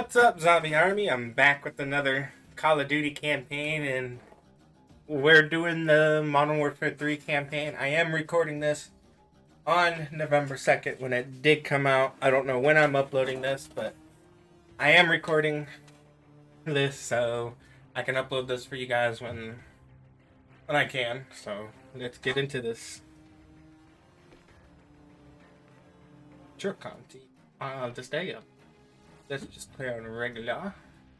What's up, Zombie Army? I'm back with another Call of Duty campaign, and we're doing the Modern Warfare 3 campaign. I am recording this on November 2nd when it did come out. I don't know when I'm uploading this, but I am recording this so I can upload this for you guys when I can. So let's get into this. Sure, Conti. This day up. Let's just play on regular.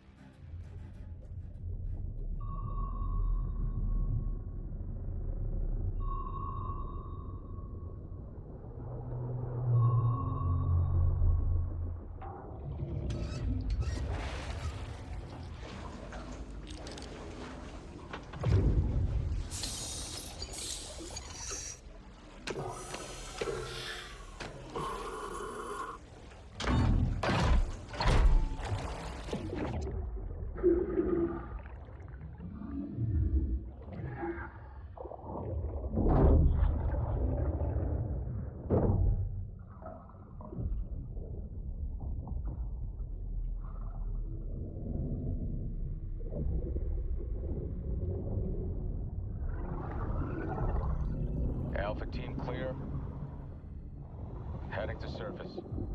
Alpha team clear. Heading to surface.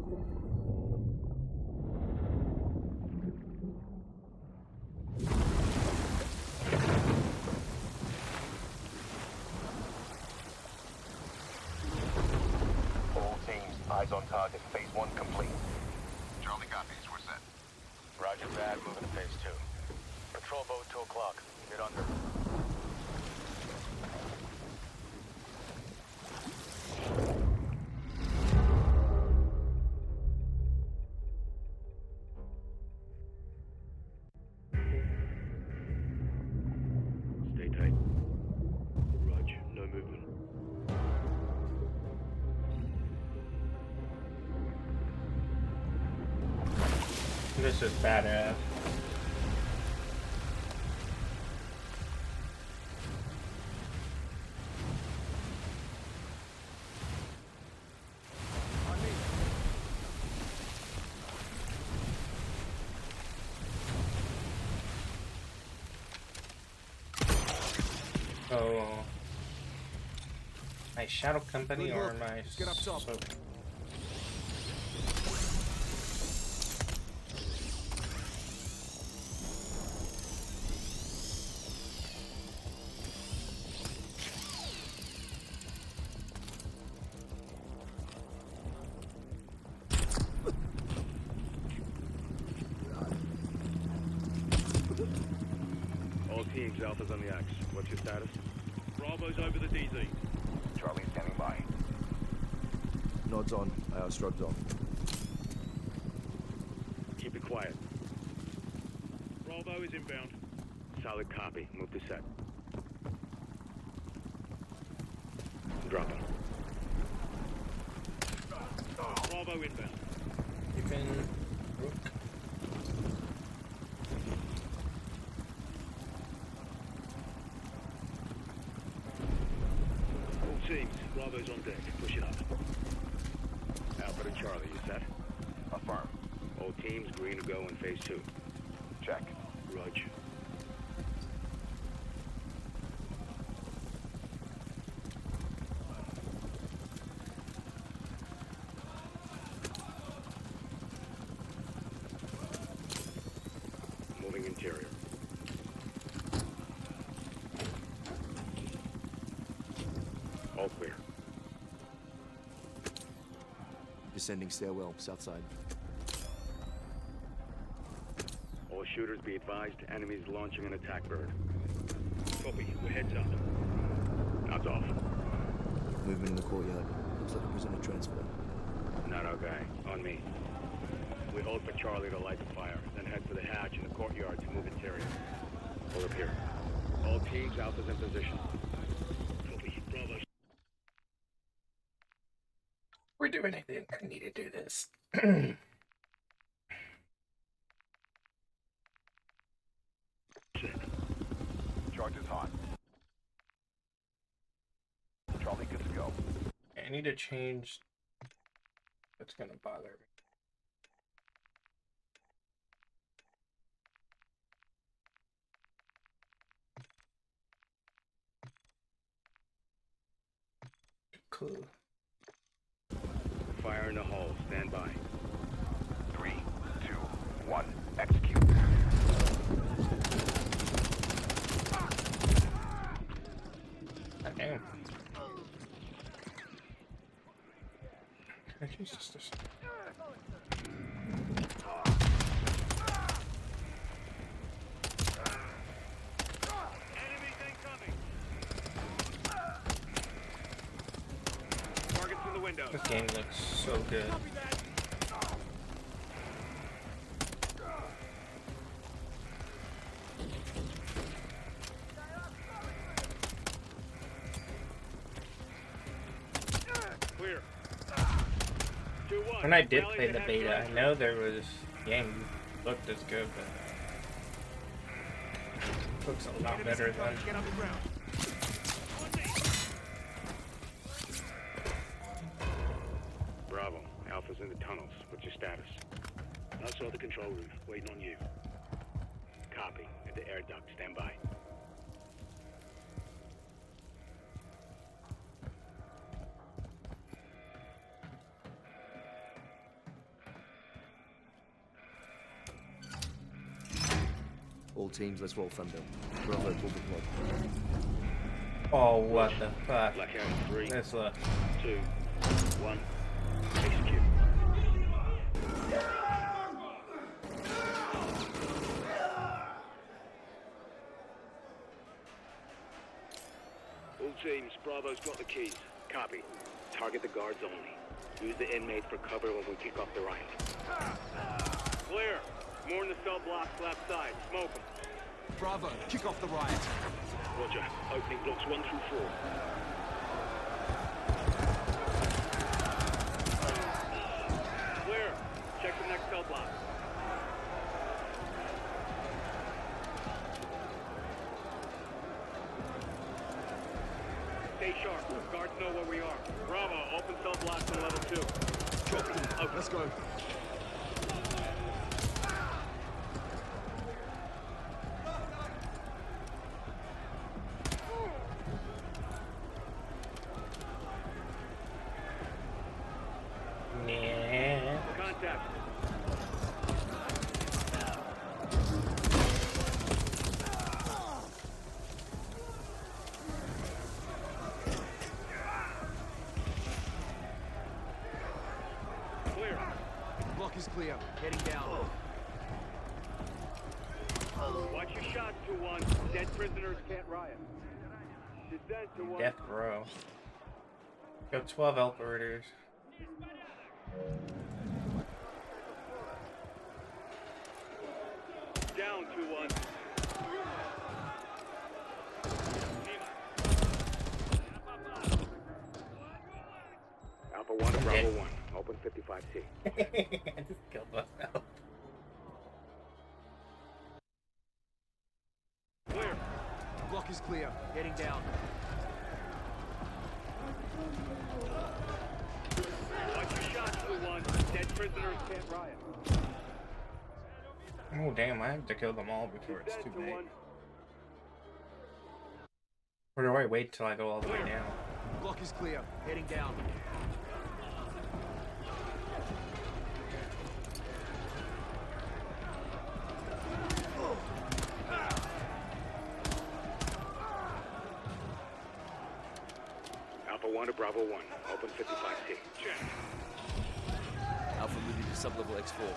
All teams, eyes on target. Phase 1 complete. Charlie copies. We're set. Roger that. Moving to phase 2. Patrol boat 2 o'clock. Get under. Stay tight. Rog, no movement. This is badass. Oh, my Shadow Company or my Get up top. All teams, Alpha's on the axe. What's your status? Bravo's over the DZ. Charlie standing by. Nods on, strobes on. Keep it quiet. Bravo is inbound. Solid copy. Move to set. Drop him. Bravo inbound. Keeping Rook. All teams, Bravo's on deck. Push it up. Alpha to Charlie, you set? Affirm. All teams, green to go in phase 2. Check. Rog. Moving interior. All clear. Descending stairwell, south side. All shooters be advised, enemies launching an attack bird. Copy, we're heads up. Nods off. Movement in the courtyard. Looks like a prisoner transfer. Not our guy. On me. We hold for Charlie to light the fire, then head for the hatch in the courtyard to move interior. Pull up here. All teams, Alpha's in position. Copy, Bravo. We're doing anything I need to do this. Charge is hot. Charlie, good to go. I need to change. That's gonna bother me. clue. Fire in the hole. Stand by. 3, 2, 1. Execute. God damn. Jesus. Enemies incoming. Targets in the window. This game looks so good. Clear. 2-1. When I did Rally play to the head beta, I direction. know there was game looked as good, but looks a lot better than. Get on the ground. Bravo. Alpha's in the tunnels. What's your status? I saw the control room. Waiting on you. Copy. At the air duct. Stand by. All teams, let's roll thunder. Bravo, pull the plug. Oh, what the fuck? Blackout 3, This look. 2, 1. Execute. All teams, Bravo's got the keys. Copy. Target the guards only. Use the inmates for cover when we kick off the riot. Clear. More in the cell blocks left side. Smoke them. Bravo, kick off the riot. Roger. Opening blocks 1 through 4. Clear. Check the next cell block. Stay sharp. Guards know where we are. Bravo, open cell blocks in level 2. Drop them. Okay. Let's go. Yeah. Contact. Clear. Block is clear. Heading down. Watch your shots, 2-1. Dead prisoners can't riot. Descent to 1. Death row. Got 12 operators. Down 2-1. Alpha 1 to Bravo 1. Open 55C. I just killed myself. Clear. Block is clear. Heading down. Watch your shots, 2-1. Dead prisoners can't riot. Oh damn, I have to kill them all before it's too Descent to late. 1. Or do I wait till I go all the way down? Block is clear. Heading down. Alpha 1 to Bravo 1. Open 55C. Check. Alpha moving to sub-level X4.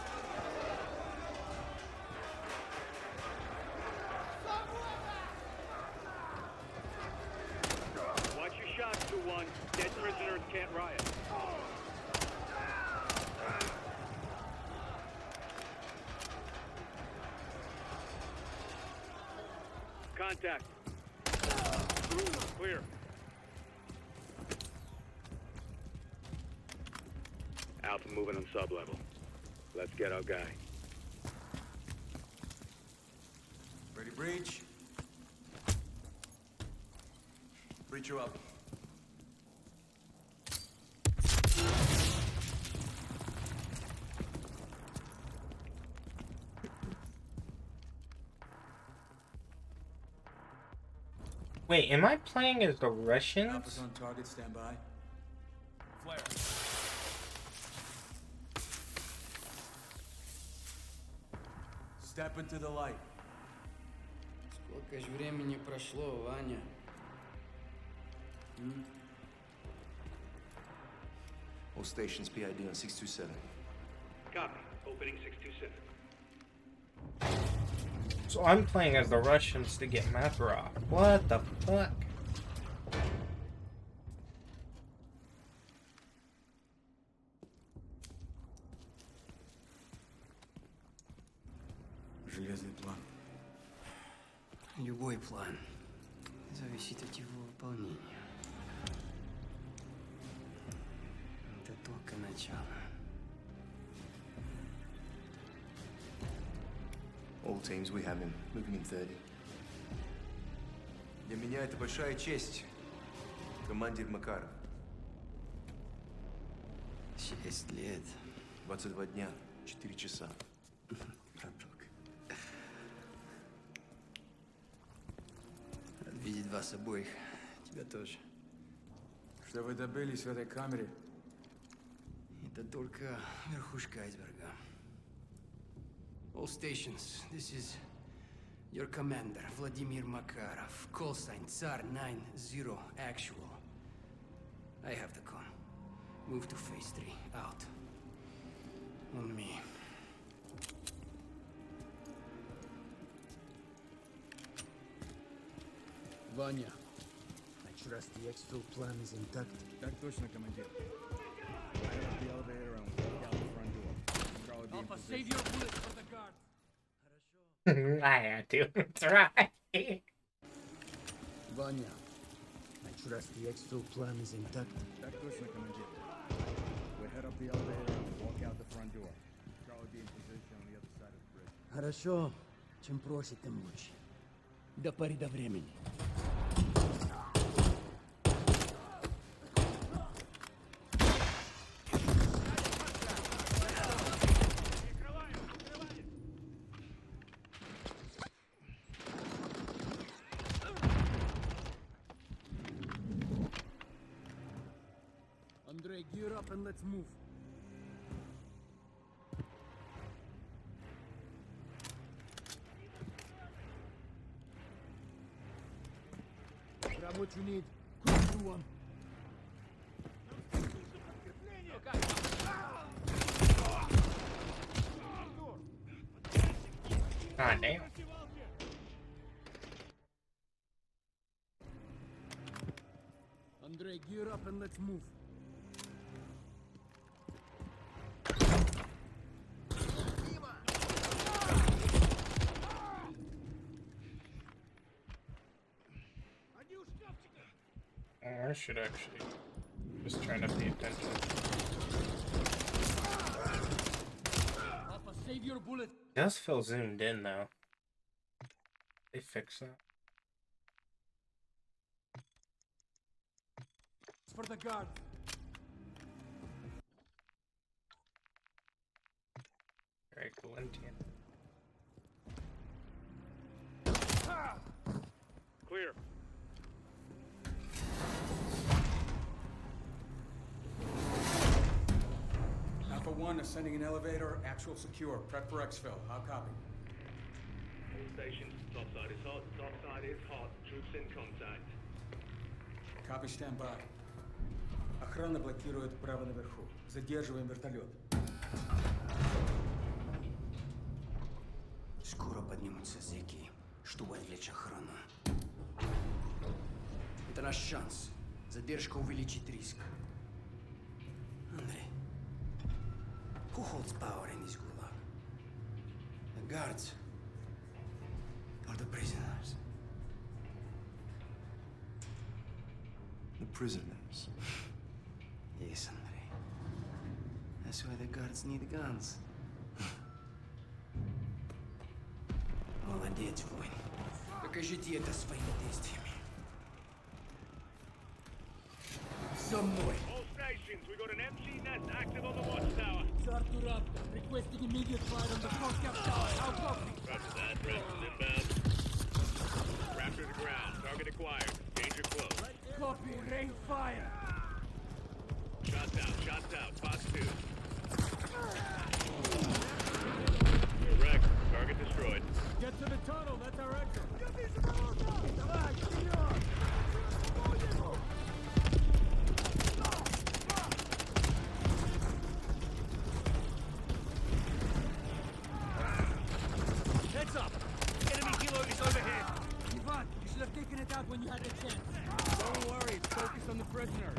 Watch your shots, 2-1. Dead prisoners can't riot. Contact. Clear. Alpha moving on sub-level. Let's get our guy. Ready, breach. Breach you up. Wait, am I playing as the Russians? Alpha's on target. Stand by. Step into the light. Сколько ж времени прошло, Ваня? All stations PID on 627. Copy. Opening 627. So I'm playing as the Russians to get Makarov. What the fuck? Железный план. Любой план зависит от его выполнения. Это только начало. All teams, we have him. Moving in 30. Для меня это большая честь. Командир Макаров. 6 лет. 22 дня, 4 часа. Браток. Рад видеть вас обоих. Тебя тоже. Что вы добились в этой камере? Это только верхушка айсберга. All stations, this is your commander, Vladimir Makarov. Call sign Tsar 90 actual. I have the con. Move to phase 3. Out. On me. Ваня. I trust the exfil plan is intact. Так точно, командир. Light up the elevator and walk out the front door. Charlie be in Alpha, position. save your bullets for the guard. I had to. Try. Vanya. I trust the exfil plan is intact. Так точно, командир. We head up the elevator and walk out the front door. Charlie be in position on the other side of the bridge. Хорошо. Чем проще, тем лучше. До поры до времени. Andrei, gear up and let's move. Grab what you need. Quick, everyone. Ah, damn. Andrei, gear up and let's move. I should actually just try to pay attention. Alpha, save your bullet. It does feel zoomed in though. They fix that. It's for the guard. Very cool Indian. Clear. Alpha 1, ascending an elevator, actual secure. Prep for exfil. How copy? All stations, top side is hot, top side is hot. Troops in contact. Copy, stand by. Охрана блокирует право наверху. Задерживаем вертолет. Скоро поднимутся зэки, чтобы отвлечь охрану. Это наш шанс. Задержка увеличит риск. Андрей, who holds power in this gulag? The guards or the prisoners? The prisoners. Yes, Андрей. That's why the guards need guns. Молодец, воин. Покажите это своими действиями. За мной! All stations, we got an MG nest active on the watchtower. Arthur Raptor, requesting immediate fire on the Koskov tower. How copy? Roger that, Preston inbound. Raptor to ground, target acquired. Danger close. Copy, rain fire. Shots out, Fox 2. Correct, target destroyed. it out when you had a chance. Don't worry, focus on the prisoners.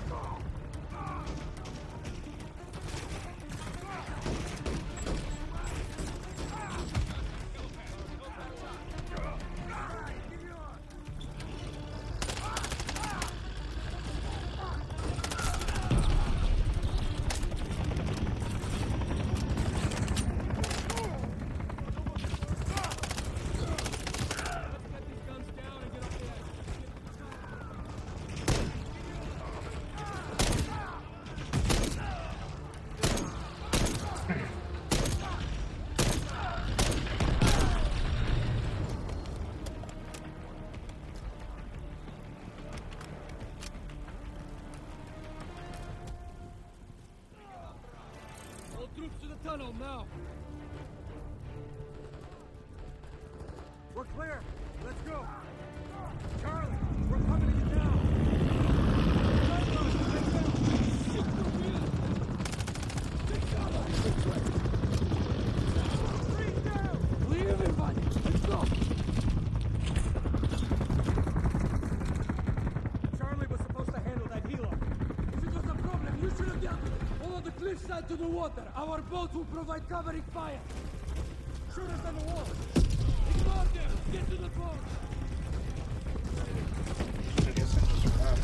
Troops to the tunnel now. We're clear. Let's go. Charlie, we're coming to you now. Clear everybody. Let's go. Charlie was supposed to handle that helo. If it was a problem, you should have dealt with it. Follow the cliffside to the water. Our boats will provide covering fire. Shoot us on the wall. Ignore them. Get to the boat. I guess I just run.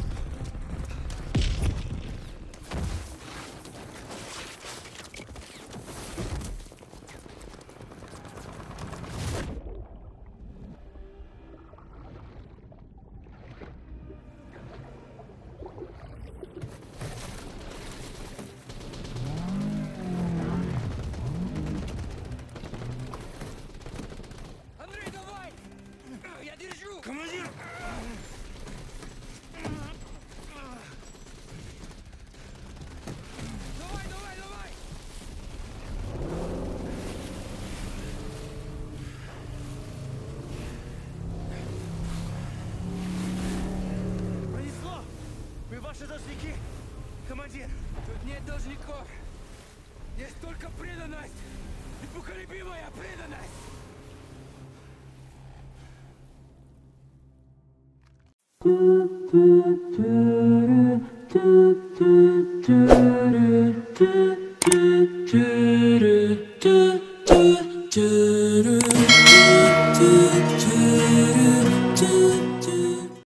Андрей, давай! Я держу! Командир! Давай, давай, давай! Пронесло! Мы ваши должники! Командир! Тут нет должников. Есть только преданность. Непоколебимая преданность. do